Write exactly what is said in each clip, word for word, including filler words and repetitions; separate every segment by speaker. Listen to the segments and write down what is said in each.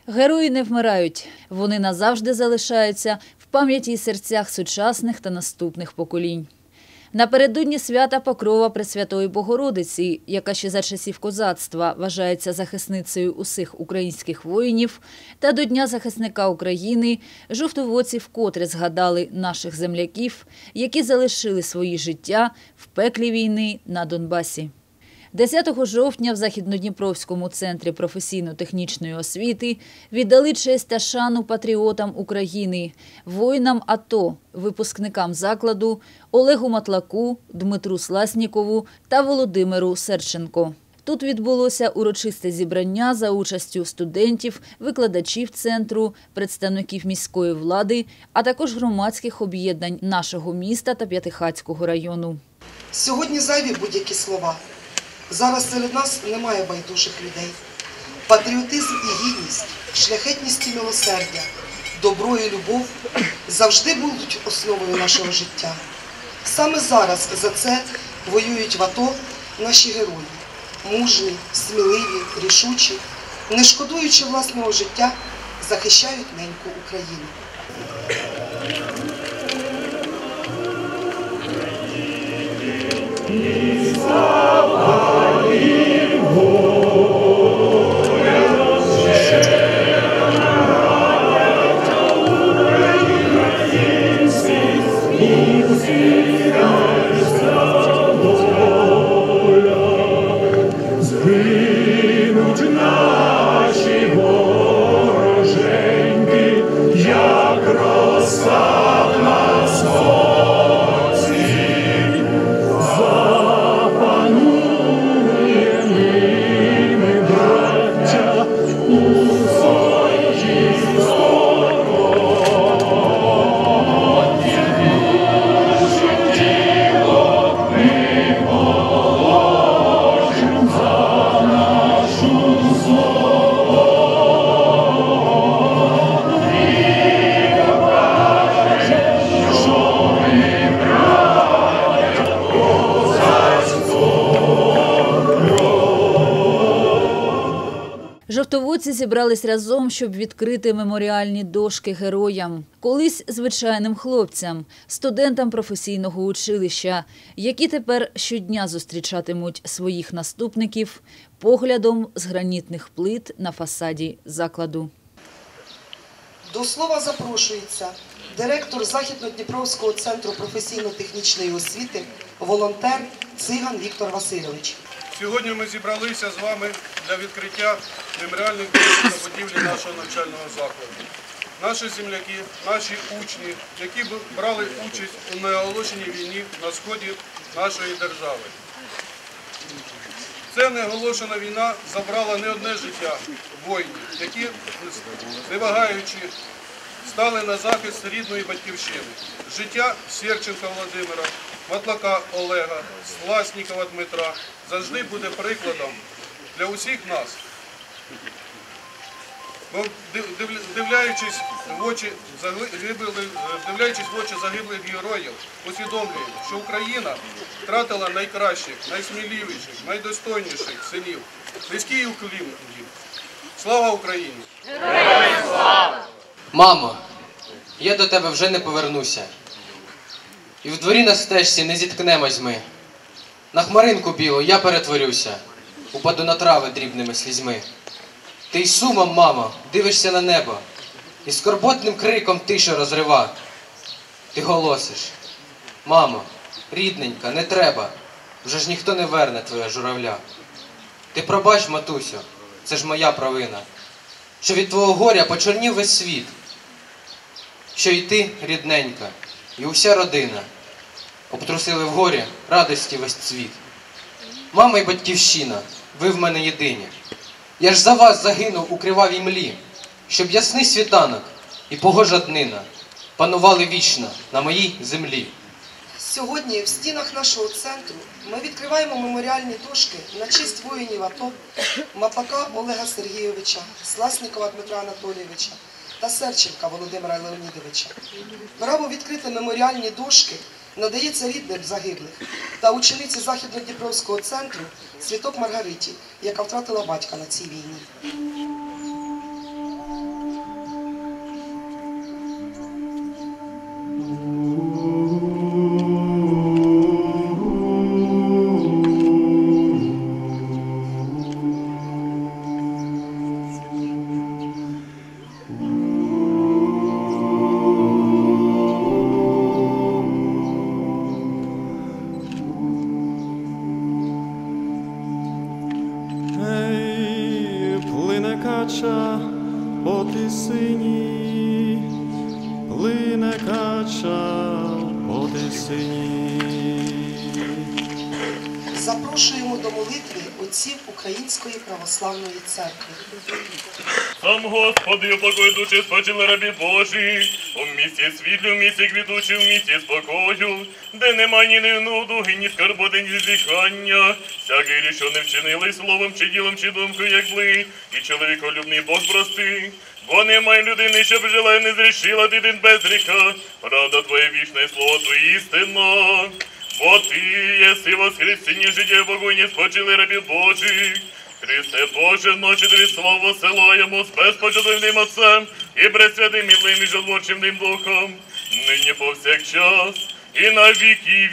Speaker 1: Герої не вмирають. Вони назавжди залишаються в пам'яті і серцях сучасних та наступних поколінь. Напередодні свята Покрова Пресвятої Богородиці, яка ще за часів козацтва вважається захисницею усіх українських воїнів, та до Дня захисника України, жовтоводці вкотре згадали наших земляків, які залишили свої життя в пеклі війни на Донбасі. десятого жовтня в Західнодніпровському центрі професійно-технічної освіти віддали честь та шану патріотам України, воїнам АТО, випускникам закладу Олегу Матлаку, Дмитру Сласнікову та Володимиру Серченко. Тут відбулося урочисте зібрання за участю студентів, викладачів центру, представників міської влади, а також громадських об'єднань нашого міста та П'ятихатського району.
Speaker 2: Сьогодні зайві будь-які слова. Зараз серед нас немає байдужих людей. Патріотизм і гідність, шляхетність і милосердя, добро і любов завжди будуть основою нашого життя. Саме зараз за це воюють в АТО наші герої. Мужні, сміливі, рішучі, не шкодуючи власного життя, захищають неньку Україну.
Speaker 1: Жовтоводці зібрались разом, щоб відкрити меморіальні дошки героям. Колись звичайним хлопцям, студентам професійного училища, які тепер щодня зустрічатимуть своїх наступників поглядом з гранітних плит на фасаді закладу.
Speaker 2: До слова запрошується директор Західнодніпровського центру професійно-технічної освіти, волонтер Циган Віктор Васильович.
Speaker 3: Сьогодні ми зібралися з вами для відкриття меморіальних дошок на будівлі нашого навчального закладу. Наші земляки, наші учні, які брали участь у неоголошеній війні на сході нашої держави. Ця неоголошена війна забрала не одне життя воїнів, які, не вагаючи, стали на захист рідної батьківщини. Життя Серченка Володимира, Матлака Олега, Сласнікова Дмитра завжди буде прикладом для усіх нас. Бо вдивляючись в очі загиблих, вдивляючись в очі загиблих героїв, усвідомлюємо, що Україна втратила найкращих, найсміливіших, найдостойніших синів. Низький уклін їм. Слава Україні!
Speaker 4: Героям слава!
Speaker 5: Мамо, я до тебе вже не повернуся. І в дворі на стежці не зіткнемось ми. На хмаринку білу я перетворюся, упаду на трави дрібними слізьми. Ти й сумом, мамо, дивишся на небо, і скорботним криком тишу розрива. Ти голосиш: мамо, рідненька, не треба, вже ж ніхто не верне твоя журавля. Ти пробач, матусю, це ж моя провина, що від твого горя почорнів весь світ, що й ти, рідненька, і уся родина обтрусили в горі радості весь цвіт. Мама й батьківщина, ви в мене єдині. Я ж за вас загинув у кривавій млі, щоб ясний світанок і погожа днина панували вічно на моїй землі.
Speaker 2: Сьогодні в стінах нашого центру ми відкриваємо меморіальні дошки на честь воїнів АТО Матлака Олега Сергійовича, Сласнікова Дмитра Анатолійовича та Серченка Володимира Леонідовича. Право відкрити меморіальні дошки надається рідним загиблих та учениці Західнодніпровського центру Світок Маргариті, яка втратила батька на цій війні.
Speaker 6: по Тисині, плине кача по Тисині.
Speaker 2: Запрошуємо до молитви отців Української православної церкви.
Speaker 4: Сам Господи, упокой душі спочили рабі Божі, у місті світлі, у місті квітучі, у місті спокою, де нема ні недуги, ні скорботи, ні зіхання, всякий річ, що не вчинили словом, чи ділом, чи думкою, як злий, і чоловіколюбний Бог прости. Бо немає людини, щоб жила і не зрішила, ти один без гріха, правда Твоє вічне, слово Твоє істина. Бо Ти єси воскресіння, життя Богуні, спочили рабі Божих. Христе Боже, ночі Тобі славу посилаємо з безпочатним Отцем і пресвятим і злим і животворчим Духом, нині повсякчас і на віки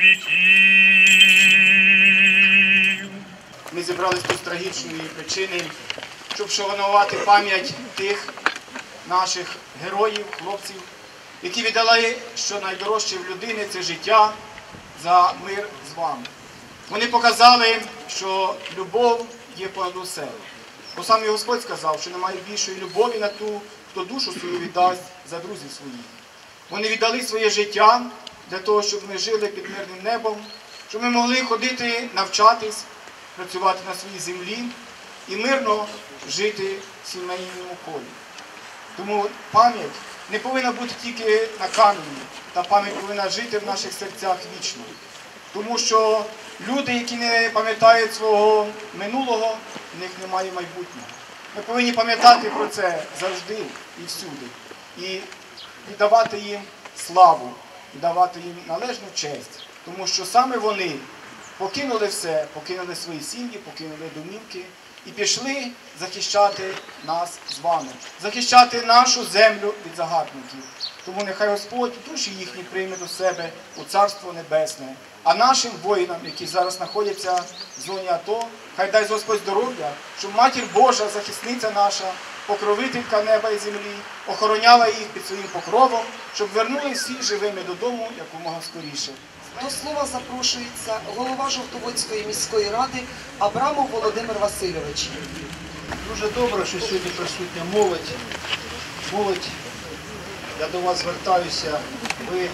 Speaker 4: віків.
Speaker 7: Ми зібрались тут з трагічної причини, щоб вшанувати пам'ять тих наших героїв, хлопців, які віддали, що найдорожче в людини – це життя за мир з вами. Вони показали, що любов є понад усе. Бо сам і Господь сказав, що немає більшої любові на ту, хто душу свою віддасть за друзів своїх. Вони віддали своє життя для того, щоб ми жили під мирним небом, щоб ми могли ходити, навчатись, працювати на своїй землі і мирно жити в сімейному колі. Тому пам'ять не повинна бути тільки на камені, та пам'ять повинна жити в наших серцях вічно. Тому що люди, які не пам'ятають свого минулого, в них немає майбутнього. Ми повинні пам'ятати про це завжди і всюди. І віддавати їм славу, віддавати їм належну честь. Тому що саме вони покинули все, покинули свої сім'ї, покинули домівки і пішли захищати нас з вами, захищати нашу землю від загарбників. Тому нехай Господь душі їхні прийме до себе у Царство Небесне. А нашим воїнам, які зараз знаходяться в зоні АТО, хай дасть Господь здоров'я, щоб Матір Божа, захисниця наша, покровителька неба і землі, охороняла їх під своїм покровом, щоб вернули всі живими додому якомога скоріше.
Speaker 2: До слова запрошується голова Жовтоводської міської ради Абрамов Володимир Васильович.
Speaker 8: Дуже добре, що сьогодні присутня молодь. Молодь, я до вас звертаюся, ви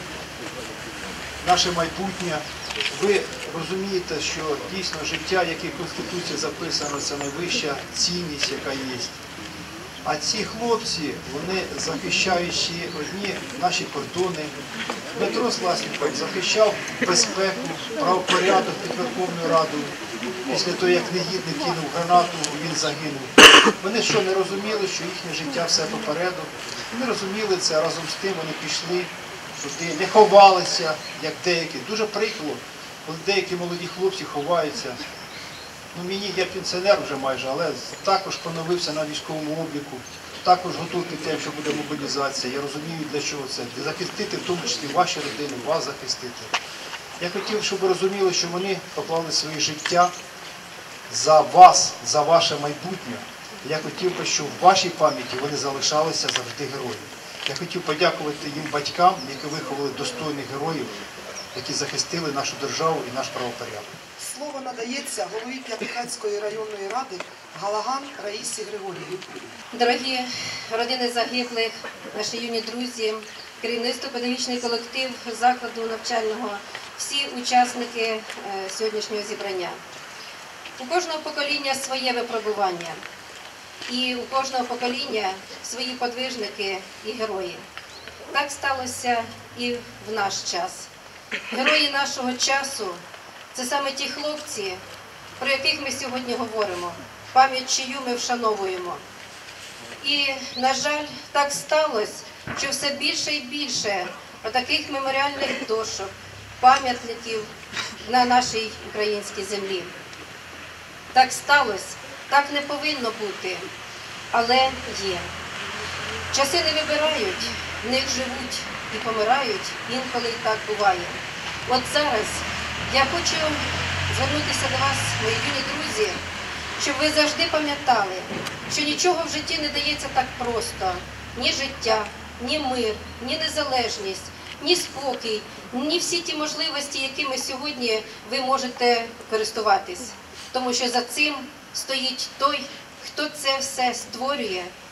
Speaker 8: наше майбутнє. Ви розумієте, що дійсно життя, яке в Конституції записано, це найвища цінність, яка є. А ці хлопці, вони захищаючи одні наші кордони, Дмитро Сласенков захищав безпеку, правопорядок під Верховною Радою. Після того, як негідник кинув гранату, він загинув. Вони що, не розуміли, що їхнє життя все попереду? Вони розуміли це, разом з тим вони пішли туди, не ховалися, як деякі. Дуже прикро, коли деякі молоді хлопці ховаються. Ну, мені, я пенсіонер вже майже, але також поновився на військовому обліку, також готовий під тим, що буде мобілізація. Я розумію, для чого це. Для захистити, в тому числі, ваші родини, вас захистити. Я хотів, щоб ви розуміли, що вони поклали своє життя за вас, за ваше майбутнє. Я хотів би, щоб в вашій пам'яті вони залишалися завжди героями. Я хотів подякувати їм батькам, які виховали достойних героїв, які захистили нашу державу і наш правопорядок.
Speaker 2: Слово надається голові П'ятихатської районної ради Галаган Раїсі Григорівні.
Speaker 9: Дорогі родини загиблих, наші юні друзі, керівництво, педагогічний колектив закладу навчального, всі учасники сьогоднішнього зібрання. У кожного покоління своє випробування. І у кожного покоління свої подвижники і герої. Так сталося і в наш час. Герої нашого часу – це саме ті хлопці, про яких ми сьогодні говоримо, пам'ять чию ми вшановуємо. І, на жаль, так сталося, що все більше і більше отаких меморіальних дошок, пам'ятників на нашій українській землі. Так сталося, так не повинно бути, але є. Часи не вибирають, в них живуть і помирають, інколи і так буває. От зараз я хочу звернутися до вас, мої юні друзі, щоб ви завжди пам'ятали, що нічого в житті не дається так просто. Ні життя, ні мир, ні незалежність, ні спокій, ні всі ті можливості, якими сьогодні ви можете користуватись. Тому що за цим стоїть той, хто це все створює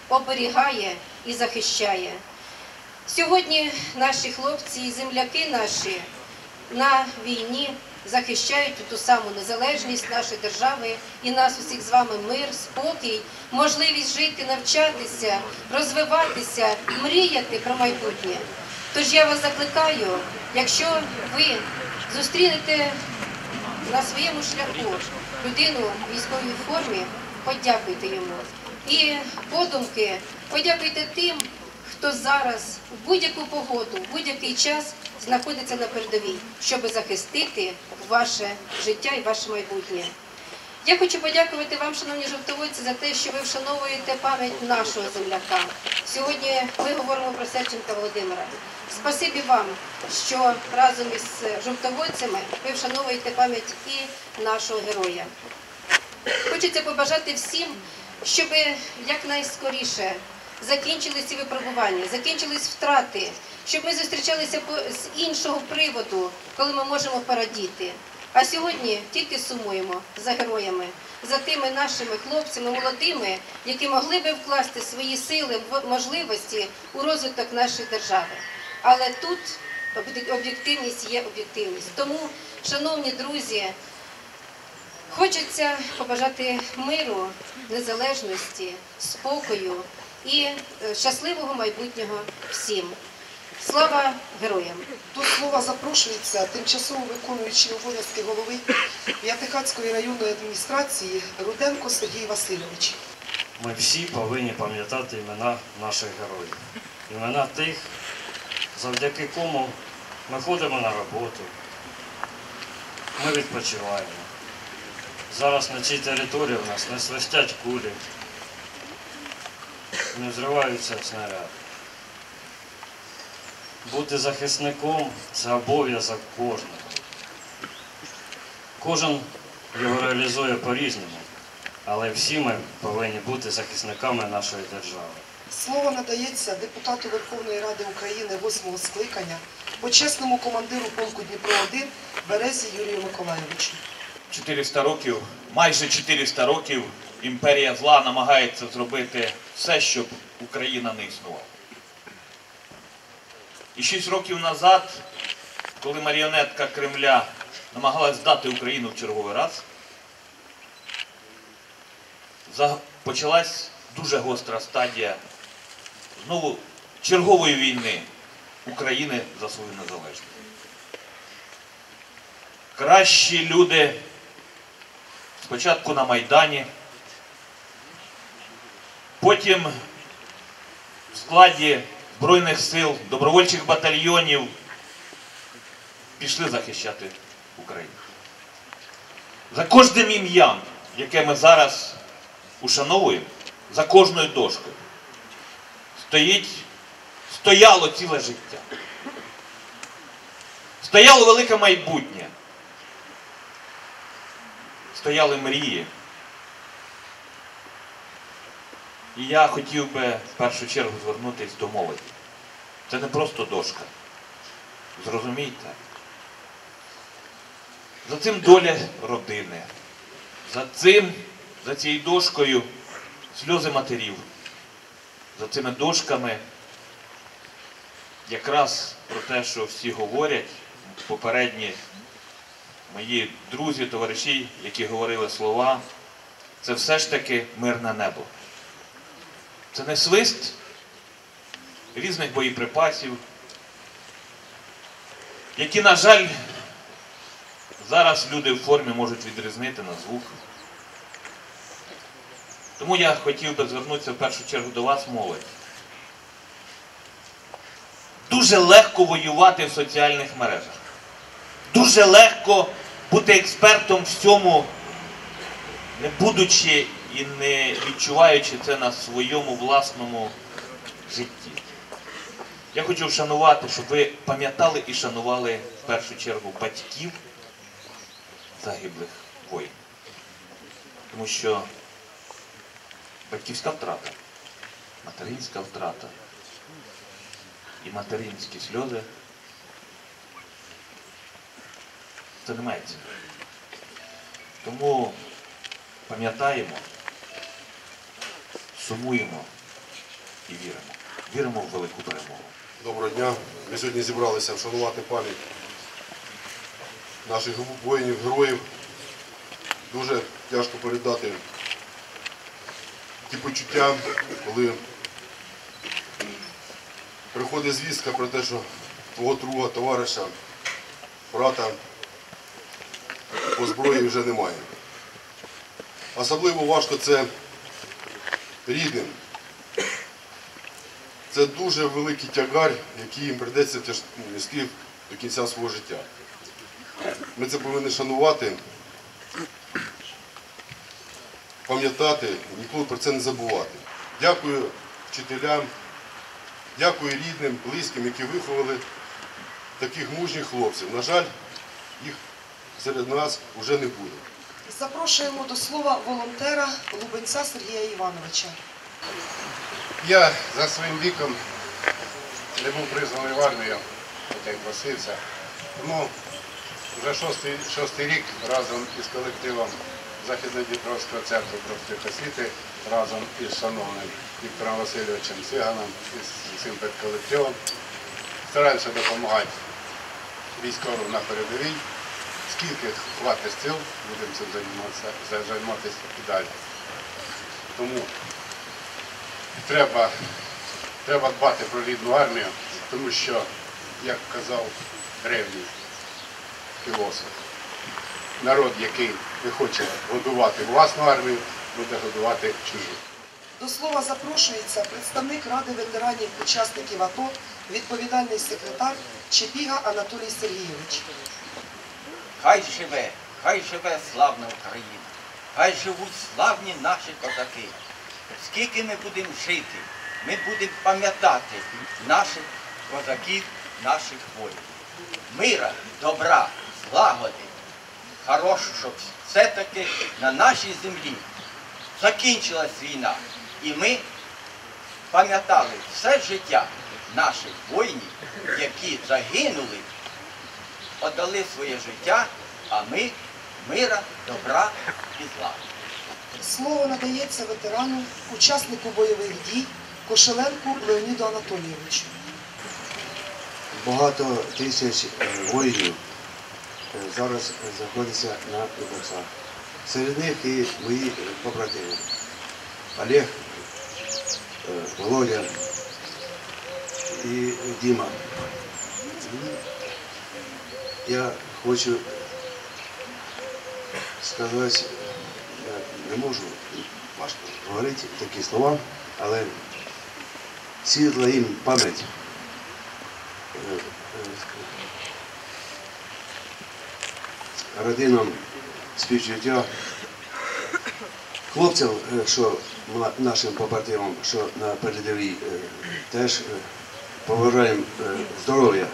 Speaker 9: оберігає і захищає. Сьогодні наші хлопці і земляки наші на війні захищають ту саму незалежність нашої держави і нас усіх з вами мир, спокій, можливість жити, навчатися, розвиватися, мріяти про майбутнє. Тож я вас закликаю, якщо ви зустрінете на своєму шляху людину в військовій формі, подякуйте йому. І подумки подякуйте тим, хто зараз в будь-яку погоду, в будь-який час знаходиться на передовій, щоб захистити ваше життя і ваше майбутнє. Я хочу подякувати вам, шановні жовтоводці, за те, що ви вшановуєте пам'ять нашого земляка. Сьогодні ми говоримо про Серченка Володимира. Спасибі вам, що разом із жовтоводцями ви вшановуєте пам'ять і нашого героя. Хочеться побажати всім, щоб якнайскоріше закінчились ці випробування, закінчились втрати, щоб ми зустрічалися з іншого приводу, коли ми можемо порадіти. А сьогодні тільки сумуємо за героями, за тими нашими хлопцями, молодими, які могли би вкласти свої сили, можливості у розвиток нашої держави. Але тут об'єктивність є об'єктивність. Тому, шановні друзі, хочеться побажати миру, незалежності, спокою і щасливого майбутнього всім. Слава героям!
Speaker 2: До слова запрошується тимчасово виконуючий обов'язки голови П'ятихатської районної адміністрації Руденко Сергій Васильович.
Speaker 10: Ми всі повинні пам'ятати імена наших героїв. Імена тих, завдяки кому ми ходимо на роботу, ми відпочиваємо. Зараз на цій території в нас не свистять кулі, не взриваються снаряди. Бути захисником – це обов'язок кожного. Кожен його реалізує по-різному, але всі ми повинні бути захисниками нашої держави.
Speaker 2: Слово надається депутату Верховної Ради України восьмого скликання, почесному командиру полку Дніпро один Березі Юрію Миколайовичу.
Speaker 11: чотириста років, майже чотириста років імперія зла намагається зробити все, щоб Україна не існувала. І шість років назад, коли маріонетка Кремля намагалась здати Україну в черговий раз, почалась дуже гостра стадія знову чергової війни України за свою незалежність. Кращі люди спочатку на Майдані, потім в складі Збройних сил, добровольчих батальйонів пішли захищати Україну. За кожним ім'ям, яке ми зараз ушановуємо, за кожною дошкою, стоїть, стояло ціле життя. Стояло велике майбутнє. Стояли мрії. І я хотів би в першу чергу звернутися до молоді. Це не просто дошка. Зрозумійте. За цим доля родини. За цим, за цією дошкою сльози матерів. За цими дошками якраз про те, що всі говорять, попередні мої друзі, товариші, які говорили слова, це все ж таки мирне небо. Це не свист різних боєприпасів, які, на жаль, зараз люди в формі можуть відрізнити на звук. Тому я хотів би звернутися в першу чергу до вас, молодь. Дуже легко воювати в соціальних мережах. Дуже легко бути експертом в цьому, не будучи і не відчуваючи це на своєму власному житті. Я хочу вшанувати, щоб ви пам'ятали і шанували в першу чергу батьків загиблих воїнів. Тому що батьківська втрата, материнська втрата і материнські сльози – це не має ціни. Тому пам'ятаємо, сумуємо і віримо. Віримо в велику перемогу.
Speaker 12: Доброго дня. Ми сьогодні зібралися вшанувати пам'ять наших воїнів, героїв. Дуже тяжко передати ті почуття, коли приходить звістка про те, що твого друга, товариша, брата по зброї вже немає. Особливо важко це рідним. Це дуже великий тягар, який їм прийдеться нести до кінця свого життя. Ми це повинні шанувати, пам'ятати, ніколи про це не забувати. Дякую вчителям, дякую рідним, близьким, які виховали таких мужніх хлопців. На жаль, їх серед нас вже не буде.
Speaker 2: Запрошуємо до слова волонтера Лубенця Сергія Івановича.
Speaker 13: Я за своїм віком не був призваний в армію, хоча й просився. Тому вже шостий, шостий рік разом із колективом Західно-Дніпровського центру профтехосвіти, разом із шановним Віктором Васильовичем Циганом, із цим педколективом, стараємося допомагати військовим на передовій. Скільки хватить сил, будемо цим займатися, займатися і далі. Тому Треба, треба дбати про рідну армію, тому що, як казав древній філософ, народ, який не хоче годувати власну армію, буде годувати чужу.
Speaker 2: До слова запрошується представник Ради ветеранів учасників АТО, відповідальний секретар Чепіга Анатолій Сергійович.
Speaker 14: Хай живе, хай живе славна Україна, хай живуть славні наші козаки. Скільки ми будемо жити, ми будемо пам'ятати наших козаків, наших воїнів. Мира, добра, злагоди, хорошого, щоб все-таки на нашій землі закінчилась війна. І ми пам'ятали все життя наших воїнів, які загинули, віддали своє життя, а ми мира, добра і злагоди.
Speaker 2: Слово надається ветерану, учаснику бойових дій Кошеленку Леоніду Анатолійовичу.
Speaker 15: Багато тисяч воїнів зараз знаходяться на небесах. Серед них і мої побратими. Олег, Володя і Діма. Я хочу сказати, я не можу важко говорити такі слова, але світла їм пам'ять. Родинам співчуття, хлопцям, що нашим побратимам, що на передовій, теж побажаємо здоров'я,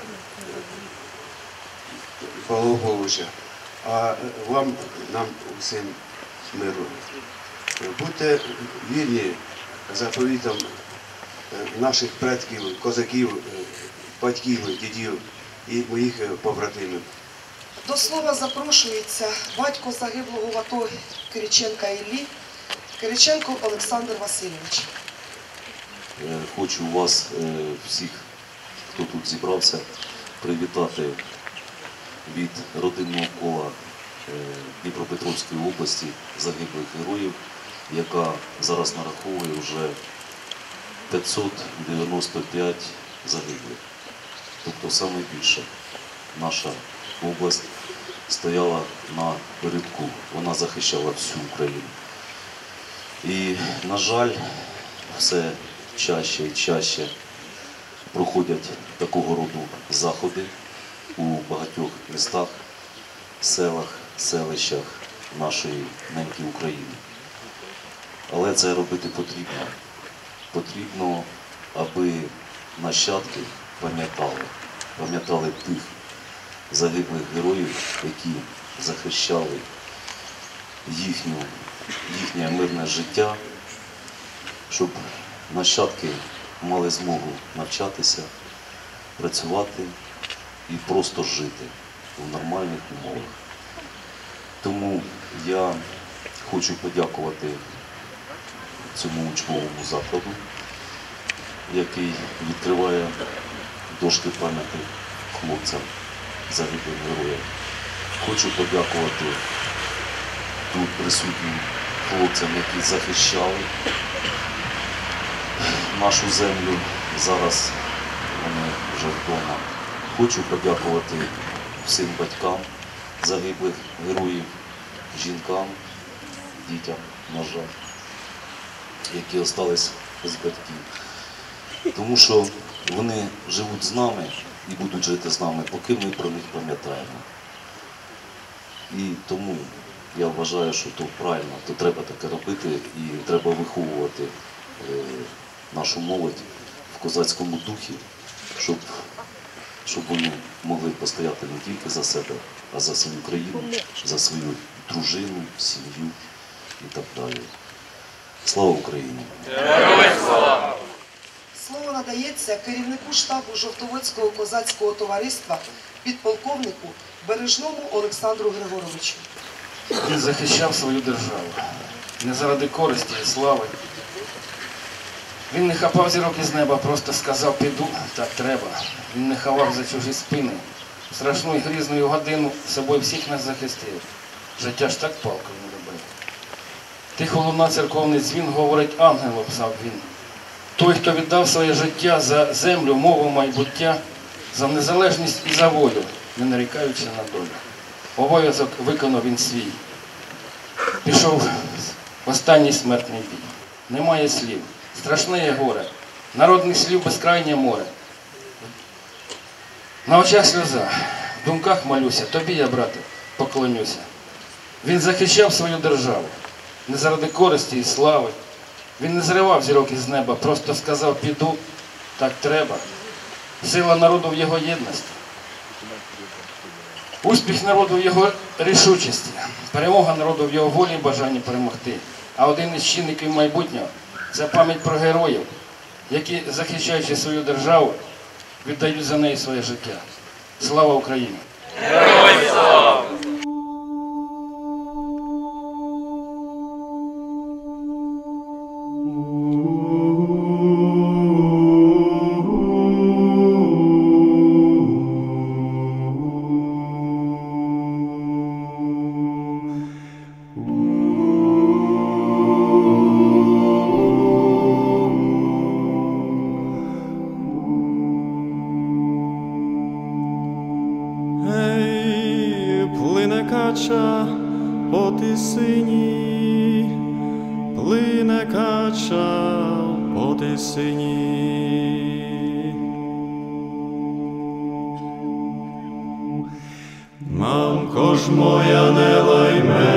Speaker 15: благополуччя, а вам, нам усім миру. Будьте вірні заповітам наших предків, козаків, батьків, дідів і моїх побратимів.
Speaker 2: До слова запрошується батько загиблого в АТО Кириченка Іллі, Кириченко Олександр Васильович.
Speaker 16: Хочу вас всіх, хто тут зібрався, привітати від родинного кола Дніпропетровської області загиблих героїв, яка зараз нараховує вже п'ятсот дев'яносто п'ять загиблих. Тобто найбільше наша область стояла на передку, вона захищала всю Україну. І, на жаль, все чаще і чаще проходять такого роду заходи у багатьох містах, селах, селищах нашої неньки України. Але це робити потрібно. Потрібно, аби нащадки пам'ятали, пам'ятали тих загиблих героїв, які захищали їхню, їхнє мирне життя, щоб нащадки мали змогу навчатися, працювати і просто жити в нормальних умовах. Тому я хочу подякувати цьому учбовому закладу який відкриває дошки пам'яті хлопцям, загиблим героям. Хочу подякувати тут присутнім хлопцям, які захищали нашу землю. Зараз вони вже вдома. Хочу подякувати всім батькам загиблих героїв, жінкам, дітям, на жаль, які залишились без батьків. Тому що вони живуть з нами і будуть жити з нами, поки ми про них пам'ятаємо. І тому я вважаю, що то правильно, то треба таке робити і треба виховувати е, нашу молодь в козацькому духі, щоб, щоб вони могли постояти не тільки за себе, а за свою країну, за свою дружину, сім'ю і так далі. Слава Україні!
Speaker 2: Героям слава! Слово надається керівнику штабу Жовтоводського козацького товариства, підполковнику Бережному Олександру Григоровичу.
Speaker 7: Він захищав свою державу не заради користі і слави. Він не хапав зірок із неба, просто сказав піду, так треба. Він не ховав за чужі спини. В страшну і грізну годину собою всіх нас захистив. Життя ж так палкою не любив. Тихо луна церковний дзвін, говорить ангел, писав він. Той, хто віддав своє життя за землю, мову, майбуття, за незалежність і за волю, не нарікаючи на долю. Обов'язок виконав він свій. Пішов в останній смертний бій. Немає слів. Страшне є горе. Народних слів безкрайнє море. На очах сльоза, в думках молюся. Тобі я, брате, поклонюся. Він захищав свою державу. Не заради користі і слави. Він не зривав зірок із неба, просто сказав піду, так треба. Сила народу в його єдності. Успіх народу в його рішучості. Перемога народу в його волі і бажанні перемогти. А один із чинників майбутнього – це пам'ять про героїв, які, захищаючи свою державу, віддають за неї своє життя. Слава Україні!
Speaker 17: Героям слава!
Speaker 6: Кача по Тисині, плине кача по Тисині. Мамко ж моя, не лай мене,